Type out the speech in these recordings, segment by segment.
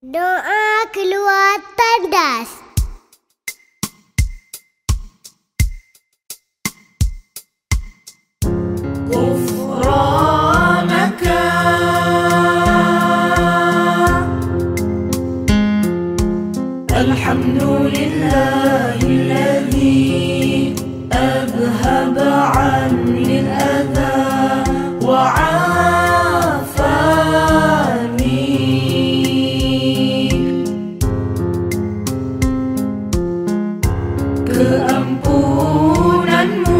Doa keluar tandas. Ghufranaka Alhamdulillahilladzi adhhaba 'anni al-adha wa 'afani. Keampunanmu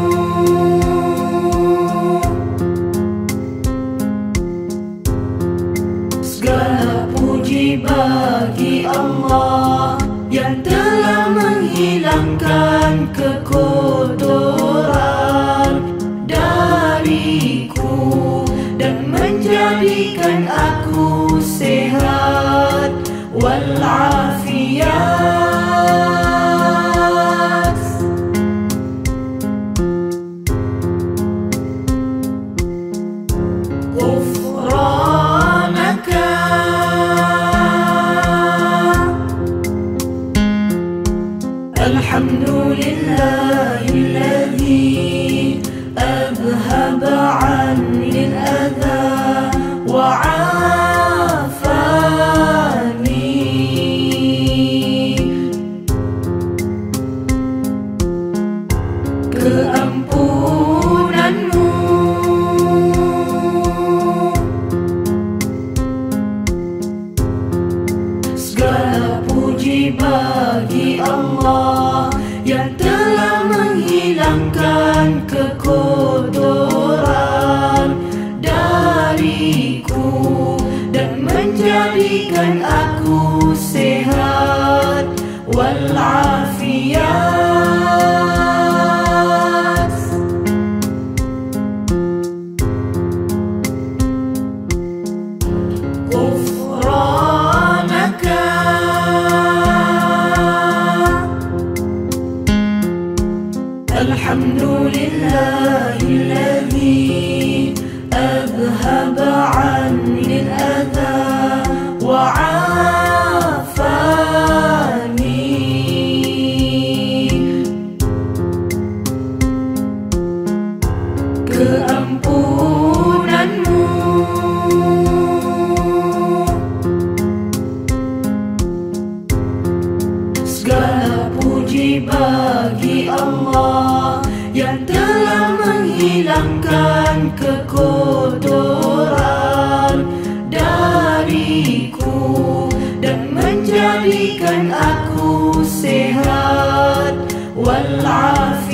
segala puji bagi Allah yang telah menghilangkan kekotoran dariku dan menjadikan aku sehat walafiat. Ghufranaka Alhamdulillahilladzi adhhaba 'anni al-adha wa 'afani. Keampunanmu segala puji bagi Allah yang telah menghilangkan kekotoran dariku dan menjadikan aku sehat walafiat. Ghufranaka Alhamdulillahilladzi adhhaba 'anni al-adha wa 'afani. Keampunanmu segala puji bagi Allah yang telah menghilangkan kekotoran dariku dan menjadikan aku sehat walafiat.